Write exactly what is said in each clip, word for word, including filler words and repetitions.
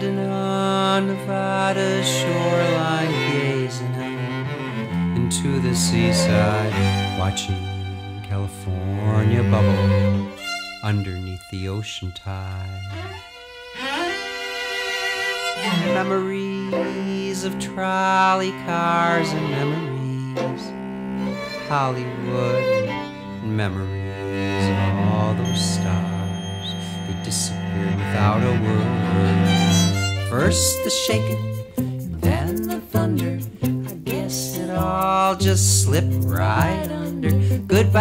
Standing on Nevada's shoreline, gazing out into the seaside, watching California bubble underneath the ocean tide. Memories of trolley cars and memories Hollywood, and memories of all those stars. They disappeared without a word. First the shaking, then the thunder. I guess it all just slipped right under. Goodbye,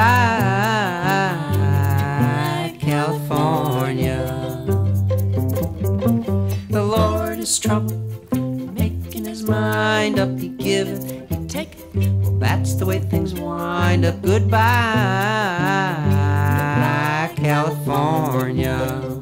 California. The Lord is troubled, making his mind up. He give it, he take it. Well, that's the way things wind up. Goodbye, California.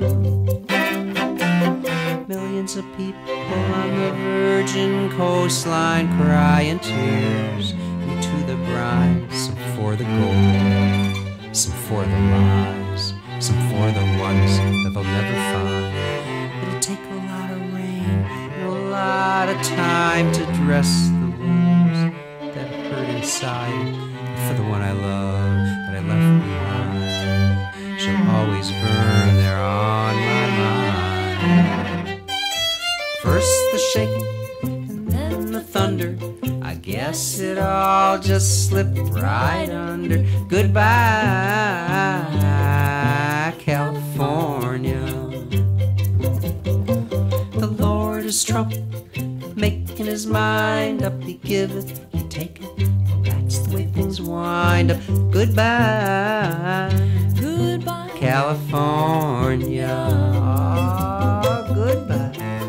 Millions of people on the virgin coastline crying tears into the brine. Some for the gold, some for the lies, some for the ones that they'll never find. It'll take a lot of rain and a lot of time to dress the wounds that hurt inside. And for the one I love that I left behind, she'll always burn there on my mind. First the shaking and then the thunder. I guess it all just slipped right under. Goodbye, California. The Lord is troubled, making his mind up. He give it, he take it. That's the way things wind up. Goodbye, goodbye, California. Oh, goodbye.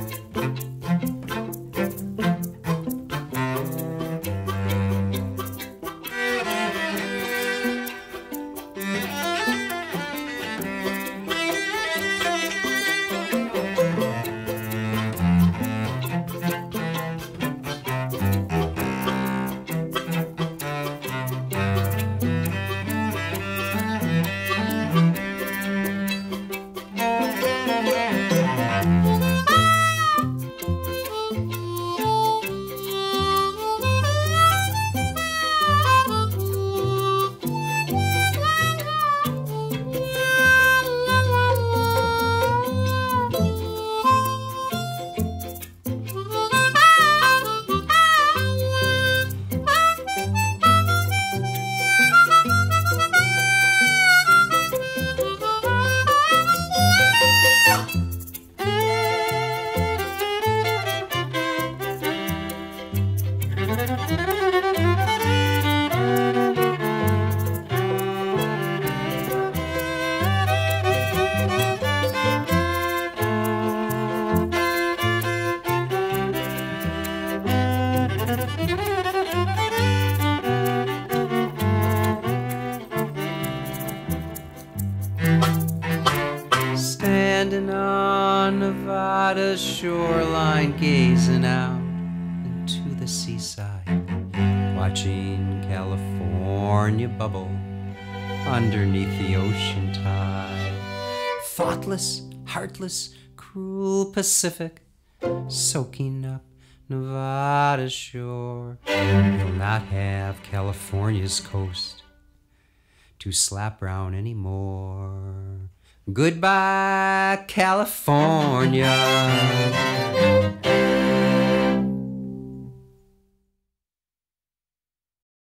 Standing on Nevada's shoreline, gazing out into the seaside, watching California bubble underneath the ocean tide. Thoughtless, heartless, cruel Pacific, soaking up Nevada's shore. You'll not have California's coast to slap round anymore. Goodbye, California.